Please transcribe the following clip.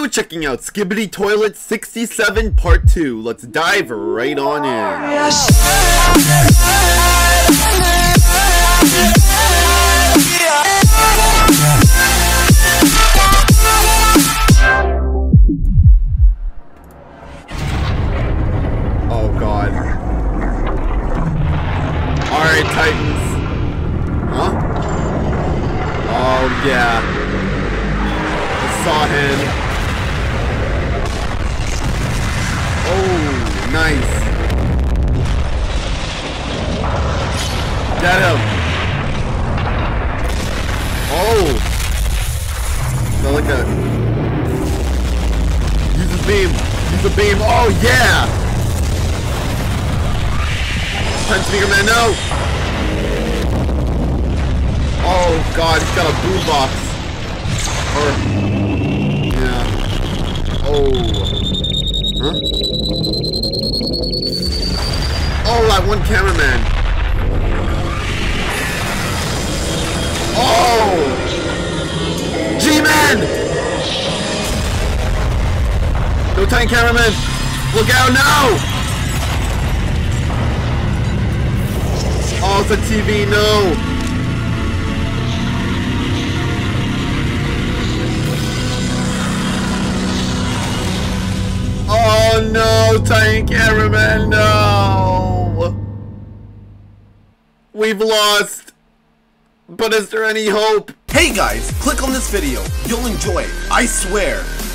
You're checking out Skibidi Toilet 67 Part 2. Let's dive right on in. Oh god. Alright, Titans. Huh? Oh yeah. Saw him. Oh, nice. Get him. Oh. So like a... Use his beam. Use the beam. Oh, yeah. CAMERAMAN, no. Oh, God. He's got a boombox. Or... Yeah. Oh. Huh? Oh, that one cameraman. Oh! G-Man! No time, cameraman! Look out now! Oh, it's a TV, no! Oh no, Tiny Cameraman, no! We've lost. But is there any hope? Hey guys, click on this video. You'll enjoy it, I swear.